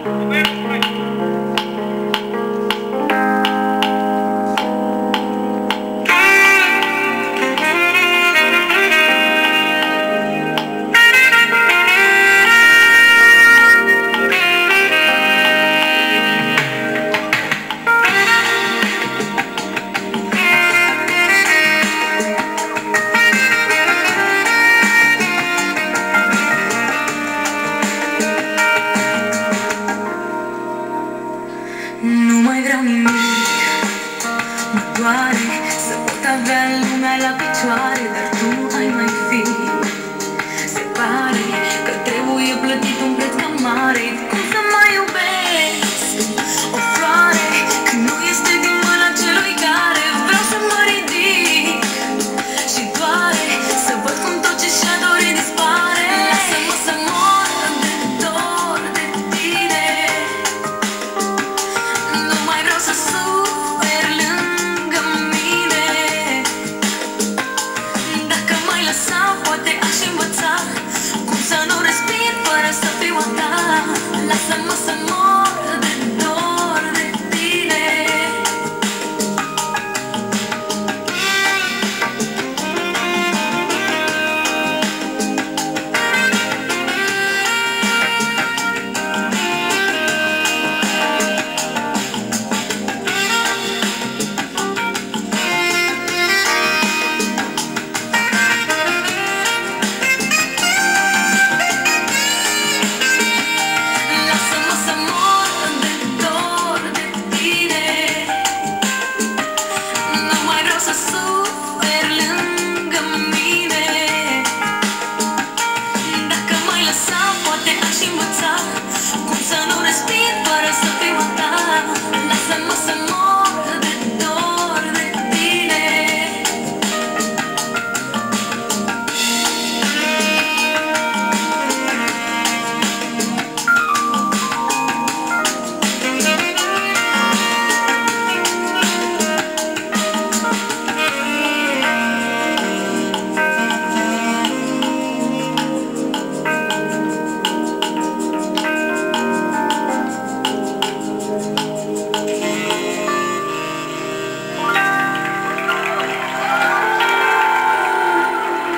Nu mai vreau nimic, mă doare să pot avea lumea la picioare, dar tu ai mai fi. Se pare că trebuie plătit un preț cam mare. Cum să mai iubesc o floare când nu este din mâna celui care vreau să mă ridic? Și doare să văd cum tot ce și-a dorit dispare. Lasă-mă să mor de dor de tine. Nu mai vreau să suferi lângă mine. Dacă m-ai lăsat, poate aș învăța cum să nu respir fără să fiu a ta. Lasă-mă să mor de dor de tine. Lasă-mă să mor de dor de tine. Nu mai vreau să suferi lângă mine. Dacă m-ai lăsat, poate aș învăța cum să nu respir fără să fiu a ta. Lasă-mă să mor de dor de tine.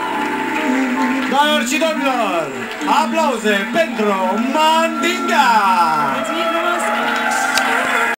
Doamnelor și domnilor, aplauze pentru Mandinga!